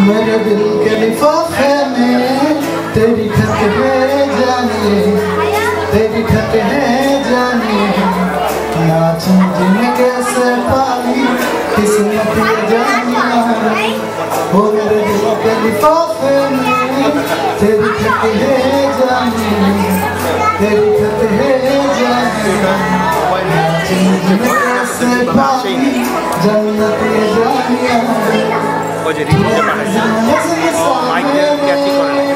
मेरे दिल के लिफाफे में तेरी खत है जाने, तेरी खत है जाने। नाचूं दिन कैसे पाली किस्मत ये जाने। वो मेरे दिल के लिफाफे में तेरी खत है जाने, तेरी खत है जाने। नाचूं दिन कैसे पाली जन्नत ये जाने। Oye, Rico, ¿qué pasa? Oh, Michael, ¿qué así con él?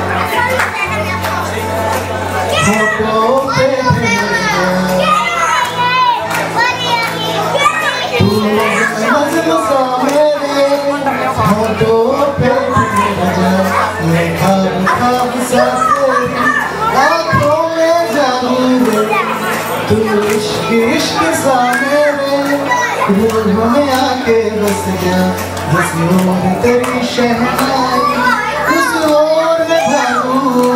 तू इश्क इश्क सा मेरे रूह में आके बस गया। जिस ओर तेरी शहनाई उस ओर में भागूं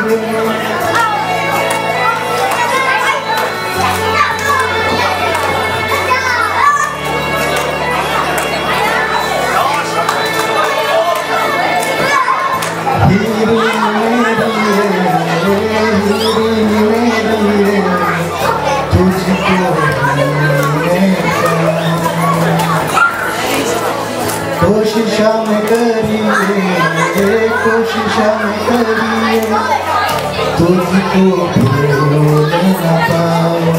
कोशिशा में करिए, कोशिशा में करिए तुझको भूल न पाऊं।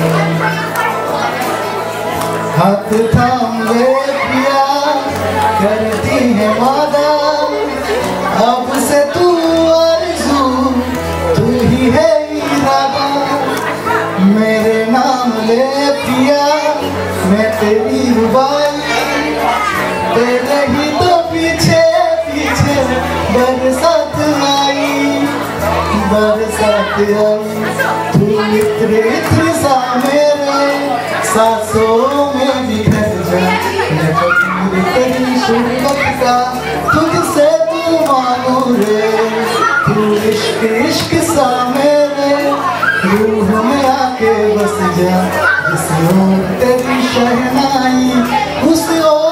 हाथ थाम ले पिया करती है वादा, अब से तू आरज़ू तू ही है इरादा। मेरे नाम ले पिया मैं तेरी रुबाई, तेरे ही तो पीछे पीछे बरसात आई, बरसात आई। तू इत्र इत्र सा मेरे सांसों में बिखर जा। मैं फकीर तेरी शुरुआत का तुझसे तू मानू रे। तू इश्क इश्क सा मेरे रूह में आके बस जा। जिस ओर तेरी शहनाई उस ओर